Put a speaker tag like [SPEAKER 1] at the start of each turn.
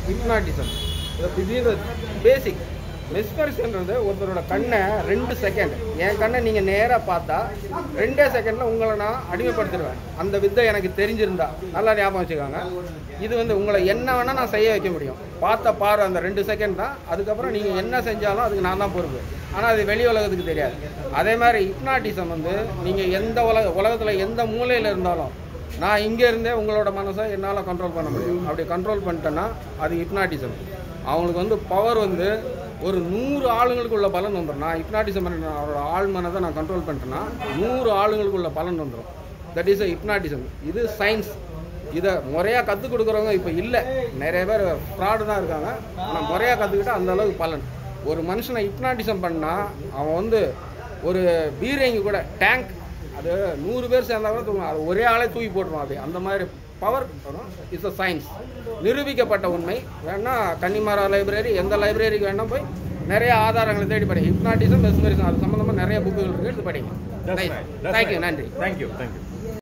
[SPEAKER 1] Hypnotism இது பேசிக். மெஸ்மரிசம்ன்றது ஒருத்தரோட கண்ணை 2 செகண்ட், என் கண்ணை நீங்கள் நேராக பார்த்தா 2 செகண்டில் உங்களை நான் அடிமைப்படுத்திடுவேன். அந்த வித்தை எனக்கு தெரிஞ்சிருந்தா நல்லா ஞாபகம் வச்சுக்காங்க. இது உங்களை என்ன வேணால் நான் செய்ய வைக்க முடியும். பார்த்த பார்வை அந்த 2 செகண்ட் தான். அதுக்கப்புறம் நீங்கள் என்ன செஞ்சாலும் அதுக்கு நான் தான் பொறுப்பு. ஆனால் அது வெளி உலகத்துக்கு தெரியாது. அதே மாதிரி ஹிப்னாட்டிசம் நீங்கள் எந்த உலகத்தில் எந்த மூலையில் இருந்தாலும் நான் இங்கே இருந்தே உங்களோட மனசை என்னால் கண்ட்ரோல் பண்ண முடியும். அப்படி கண்ட்ரோல் பண்ணிட்டேன்னா அது ஹிப்னாட்டிசம். அவங்களுக்கு பவர் ஒரு 100 ஆளுங்களுக்குள்ள பலன் வந்துடும். நான் ஹிப்னாட்டிசம் அவரோட ஆள் மனதை நான் கண்ட்ரோல் பண்ணிட்டேன்னா 100 ஆளுங்களுக்குள்ள பலன் வந்துடும். That is hypnotism. இது சயின்ஸ். இதை முறையாக கற்றுக் கொடுக்குறவங்க இப்போ இல்லை. நிறைய பேர் ஃப்ராடு தான் இருக்காங்க. ஆனால் முறையாக கற்றுக்கிட்டால் அந்த அளவுக்கு பலன். ஒரு மனுஷனை ஹிப்னாட்டிசம் பண்ணால் அவன் ஒரு பீரங்கி கூட டேங்க் அது 100 பேர் சேர்ந்தா கூட தூங்க, அது ஒரே ஆளே தூக்கி போட்டுருவான். அப்படி அந்த மாதிரி பவர் இஸ் அ சயின்ஸ். நிரூபிக்கப்பட்ட உண்மை. வேணா கன்னிமாரா லைப்ரரி, எந்த லைப்ரரிக்கு வேணா போய் நிறைய ஆதாரங்களை தேடி படிங்க. ஹிப்னாட்டிசம், மெஸ்மரிசம் அது சம்மந்தமாக நிறைய புக்குகள் இருக்குது, எடுத்து படிங்க. தேங்க்யூ, நன்றி.
[SPEAKER 2] தேங்க்யூ.